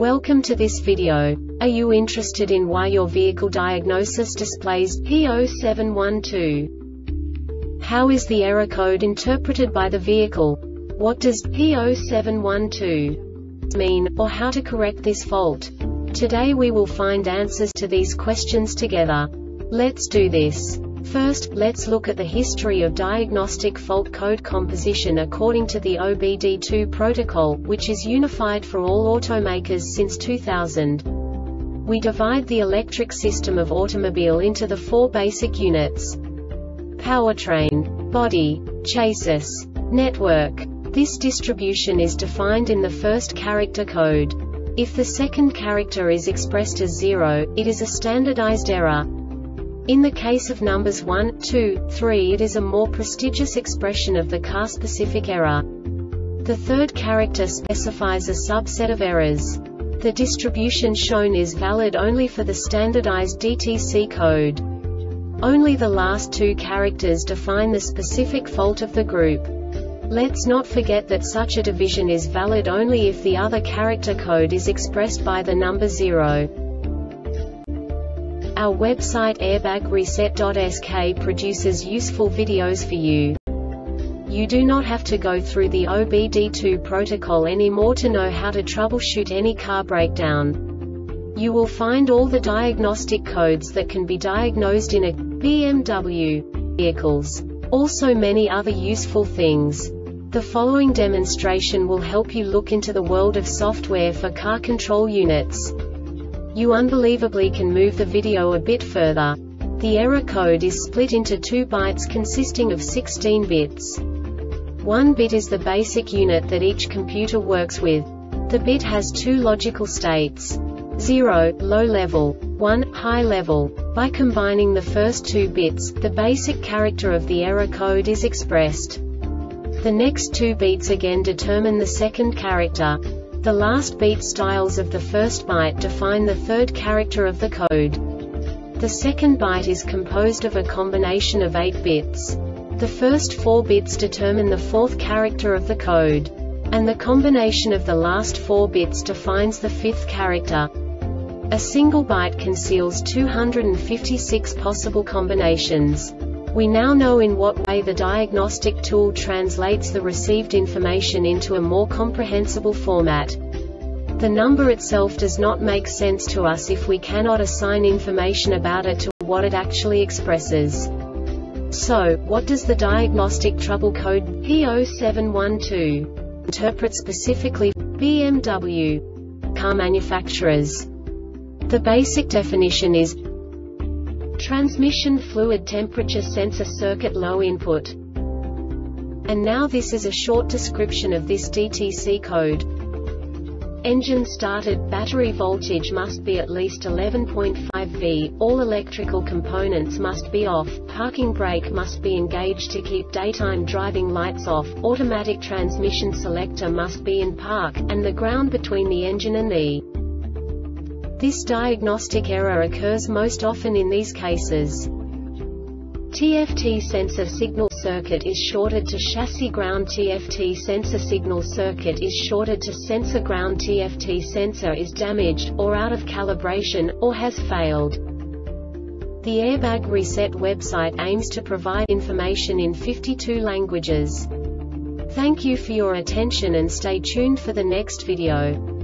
Welcome to this video. Are you interested in why your vehicle diagnosis displays P0712? How is the error code interpreted by the vehicle? What does P0712 mean, or how to correct this fault? Today we will find answers to these questions together. Let's do this. First, let's look at the history of diagnostic fault code composition according to the OBD2 protocol, which is unified for all automakers since 2000. We divide the electric system of automobile into the four basic units: powertrain, body, chassis, network. This distribution is defined in the first character code. If the second character is expressed as 0, it is a standardized error. In the case of numbers 1, 2, 3, it is a more prestigious expression of the car-specific error. The third character specifies a subset of errors. The distribution shown is valid only for the standardized DTC code. Only the last two characters define the specific fault of the group. Let's not forget that such a division is valid only if the other character code is expressed by the number 0. Our website airbagreset.sk produces useful videos for you. You do not have to go through the OBD2 protocol anymore to know how to troubleshoot any car breakdown. You will find all the diagnostic codes that can be diagnosed in a BMW vehicles. Also many other useful things. The following demonstration will help you look into the world of software for car control units. You unbelievably can move the video a bit further. The error code is split into 2 bytes consisting of 16 bits. 1 bit is the basic unit that each computer works with. The bit has 2 logical states: 0, low level, 1, high level. By combining the first 2 bits, the basic character of the error code is expressed. The next 2 beats again determine the second character. The last beat styles of the first byte define the third character of the code. The second byte is composed of a combination of 8 bits. The first 4 bits determine the fourth character of the code. And the combination of the last 4 bits defines the fifth character. A single byte conceals 256 possible combinations. We now know in what way the diagnostic tool translates the received information into a more comprehensible format. The number itself does not make sense to us if we cannot assign information about it to what it actually expresses. So, what does the diagnostic trouble code P0712 interpret specifically for BMW car manufacturers? The basic definition is transmission fluid temperature sensor circuit low input. And now this is a short description of this DTC code. Engine started, battery voltage must be at least 11.5 V, all electrical components must be off, parking brake must be engaged to keep daytime driving lights off, automatic transmission selector must be in park, and the ground between the engine and the. This diagnostic error occurs most often in these cases. TFT sensor signal circuit is shorted to chassis ground. TFT sensor signal circuit is shorted to sensor ground. TFT sensor is damaged, or out of calibration, or has failed. The Airbag Reset website aims to provide information in 52 languages. Thank you for your attention and stay tuned for the next video.